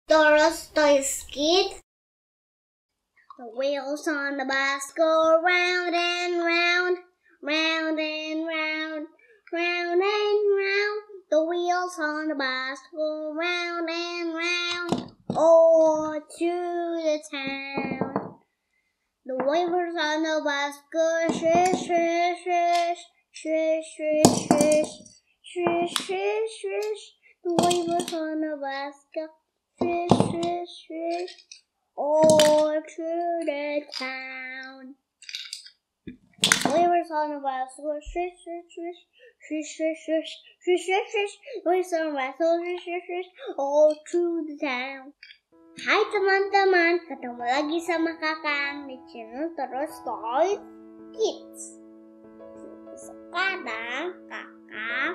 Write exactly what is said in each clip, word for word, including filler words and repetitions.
Dostoevsky. The wheels on the bus go round and round, round and round, round and round. The wheels on the bus go round and round, all through the town. The wheels on the bus go swish, swish, swish, swish, swish, swish, swish, swish, swish. The wheels on the bus go swish, swish, swish, all through the town. Wheels on the bus go swish, swish, swish, swish, swish, swish, swish, swish, swish. Wheels on the bus go swish, swish, swish, all through the town. Hai teman-teman, ketemu lagi sama Kakang di channel Terus Toys Kids. Sekarang Kakak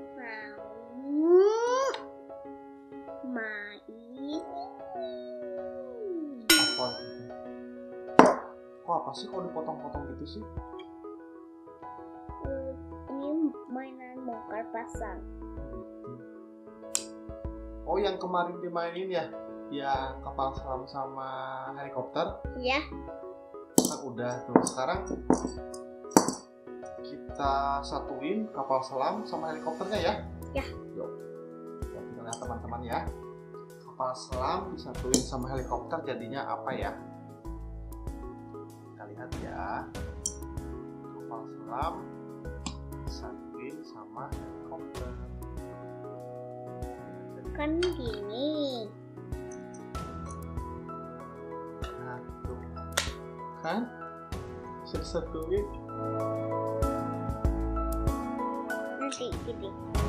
mau main apa itu? Kok apa sih kalau dipotong-potong gitu sih? Uh, ini mainan bongkar pasang. Oh, yang kemarin dimainin ya? Yang kapal selam sama helikopter? Iya. Kan udah tuh. Sekarang kita satuin kapal selam sama helikopternya ya? Ya. Yuk, ya, kita lihat teman-teman ya. Kapal selam disatuin sama helikopter jadinya apa ya? Kita lihat ya. Kapal selam disatuin sama helikopter. Kan gini. Nah, tuh. Kan? Bisa disatuin. Nanti gini.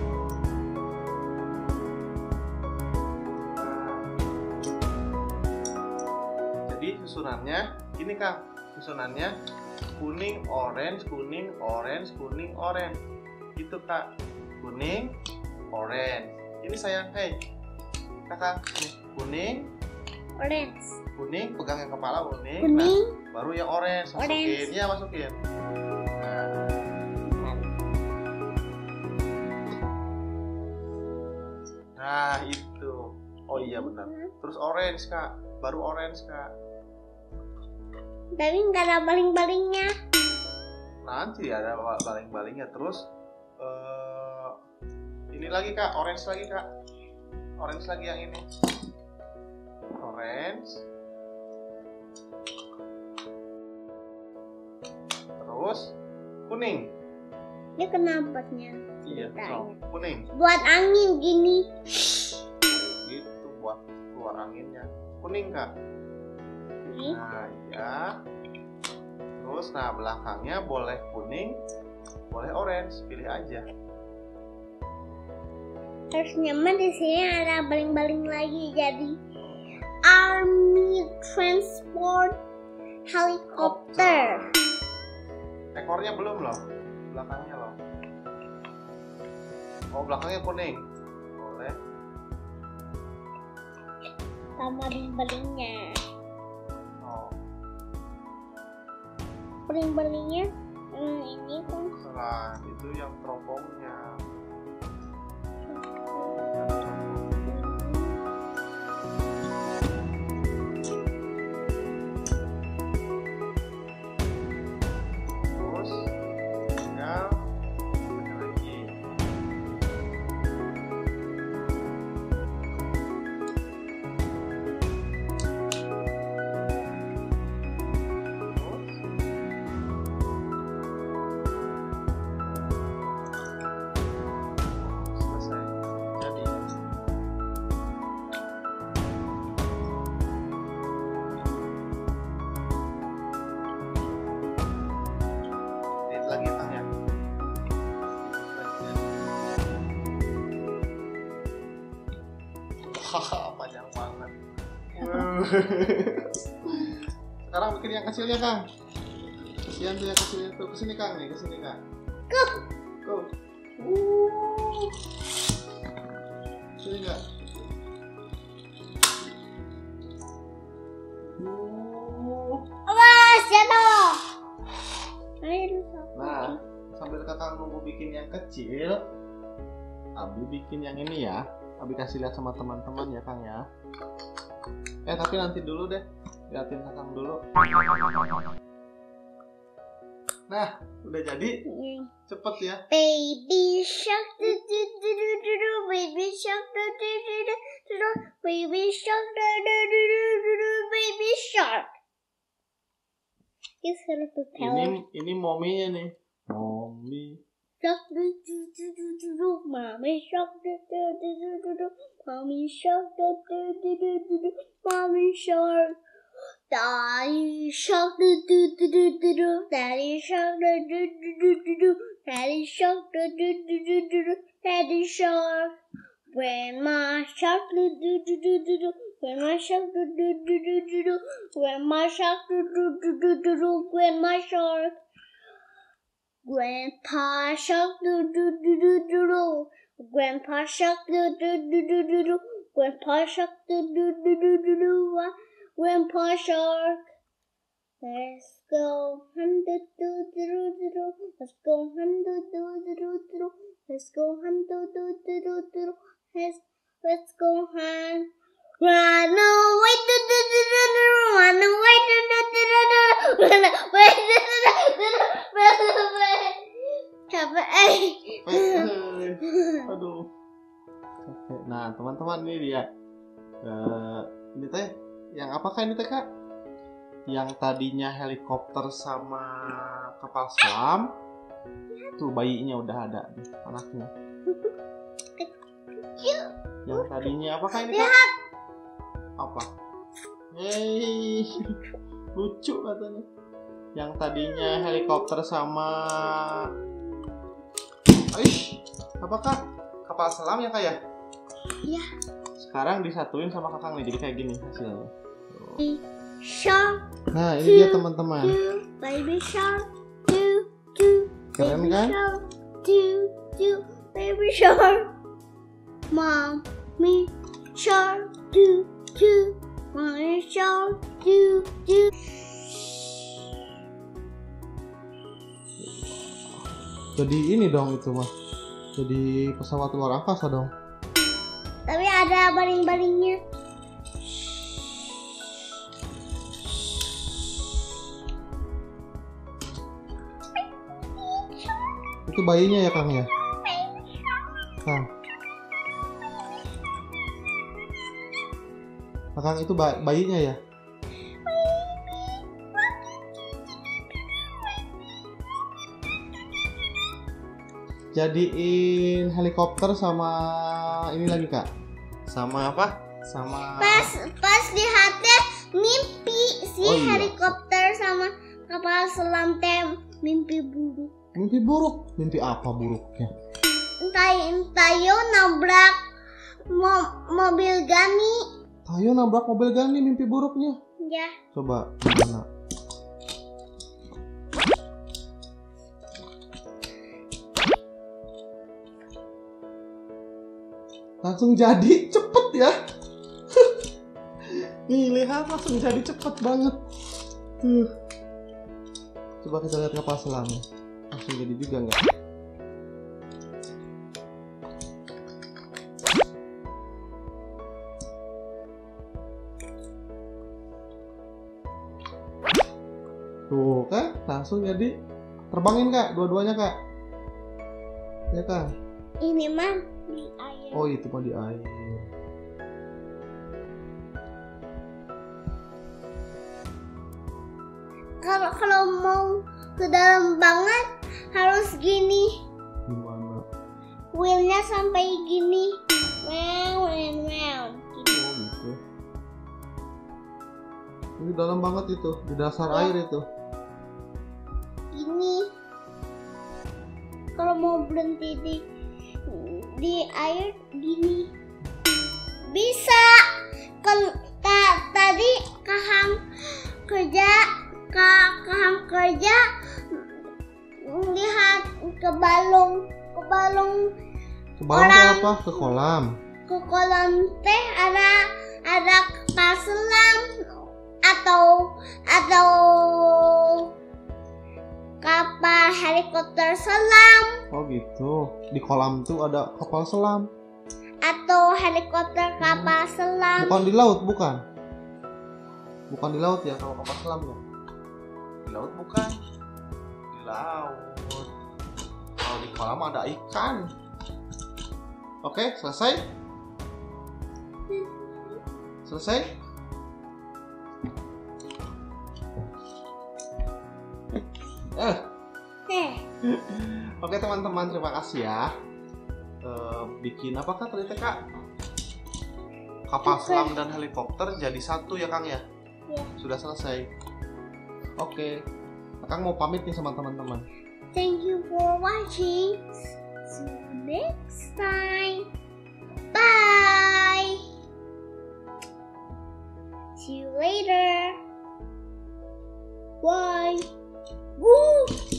Jadi susunannya ini Kang, susunannya kuning, orange, kuning, orange, kuning, orange. Itu Kak, kuning, orange. Ini sayang, hei Kakak, nih kuning, Orange. kuning, pegang yang kepala kuning, Kuning. nah, baru yang orange masukin, Orange. ya masukin. Nah, nah itu, oh iya benar. Terus orange Kak, baru orange Kak. Tapi nggak ada baling-balingnya. Nanti ada baling-balingnya. Terus uh, ini lagi Kak, orange lagi Kak, orange lagi yang ini, orange. Terus kuning. Ini kenapanya? Iya, so, kuning. Buat angin gini. Gitu buat keluar anginnya. Kuning Kak. Nih. Nah, iya. Terus nah belakangnya boleh kuning, boleh orange, pilih aja. Terus nyaman di sini ada baling-baling lagi jadi Army Transport Helicopter. Ekornya belum loh, belakangnya loh. Oh, belakangnya kuning. Boleh. Sama baling-balingnya. Oh, Baling-balingnya hmm, ini kan nah itu yang teropongnya. Terus tinggal ini lagi. Selesai. Jadi ini lagi tanya. Haha, panjang banget. Sekarang bikin yang kecilnya Kang. Kesian tuh yang kecilnya tuh. Kesini Kang nih, kesini Kang. Go. Go. Uh. Sini nggak? Uh. Awas jatuh. Ayo Nah, sambil Kakak nunggu bikin yang kecil, Abi bikin yang ini ya. Abi kasih lihat sama teman-teman ya Kang ya. Eh tapi nanti dulu deh, liatin Kakang dulu. Nah, udah jadi. Cepet ya. Baby shark, do do do do do do. Baby shark, do do do do do. Baby shark, do do do do do. Baby shark. It's gonna be Ini ini mominya nih. Mommy. Shark, do do do do do do. Mommy shark, do do do do do do. Mommy shark, do do do do do do. Mommy shark. Daddy shark, do do do do do do. Daddy shark, do do do do do do. Daddy shark, do do do do do do. Daddy shark. Grandma shark, do do do do do do. Grandma shark, do do do do do do. Grandma shark, do do do do do do. Grandma shark. Grandpa shark, do do do do do do. Grandpa shark, do do do do do do. Grandpa shark, do do do do do do. Grandpa shark. Let's go hunt do do do do do. Let's go hunt do do do do do. Let's go hunt do do do do do. Let's let's go hunt. Run away do do do do do. Run away do do do do do. Run away do do do do. Run away. Capek eh. Aduh. Oke, nah teman-teman ini dia. Uh, ini teh, yang apakah ini teh Kak? Yang tadinya helikopter sama kapal selam, tuh bayinya udah ada nih, anaknya. Yang tadinya apakah ini Kak? Apa? Hei, lucu katanya. Yang tadinya helikopter sama, Aish, apakah kapal selam ya Kak ya? Iya. Sekarang disatuin sama Kakang nih, jadi kayak gini hasilnya. Shark. Nah ini dia teman-teman. Baby shark. Do do. Keren kan? Do do. Baby shark. Mommy shark. Do do. Mommy shark. Do do. Jadi ini dong itu mah. Jadi pesawat luar angkasa dong. Tapi ada baling-balingnya. Itu bayinya ya Kang ya? Kang. Kang itu ba- bayinya ya? Jadiin helikopter sama ini lagi Kak. Sama apa? Sama Pas pas lihatnya mimpi si Oh, iya. helikopter sama kapal selam tem mimpi buruk. mimpi buruk. Mimpi apa buruknya? Entah Tayo nabrak mo- mobil Gani. Tayo nabrak mobil Gani, mimpi buruknya. Ya. Coba gimana? Langsung jadi, cepet ya. Nih lihat, langsung jadi cepet banget. Tuh. Coba kita lihat kapal selamnya. Langsung jadi juga nggak? Tuh kan, langsung jadi. Terbangin Kak, dua-duanya Kak. Ya Kak. Ini mah di air. Oh itu mah di air. Kalau kalau mau ke dalam banget harus gini. Gimana? Wheelnya sampai gini. Round and round. Gini. Oh gitu. Ini dalam banget itu, di dasar Ya. air itu. Gini. Kalau mau berhenti di di air gini. Bisa. Kalau ta- tadi Kaham kerja Kak Kaham kerja lihat ke balong ke balong Ke balon Orang- ke apa? Ke kolam. ke kolam teh ada ada kapal selam atau atau kapal helikopter selam Oh gitu. Di kolam tuh ada kapal selam. atau helikopter kapal selam. Bukan di laut, bukan. Bukan di laut ya kalau kapal selam ya. Di laut bukan. Di laut. Kalau di kolam ada ikan. Oke, selesai? Selesai? Eh. Eh. Oke teman-teman, terima kasih ya. Uh, bikin apakah tadi Kak? Kapal selam dan helikopter jadi satu ya Kang ya? Ya. Sudah selesai. Oke. Kang mau pamit nih sama teman-teman. Thank you for watching. See you next time. Bye. See you later. Bye. Woo!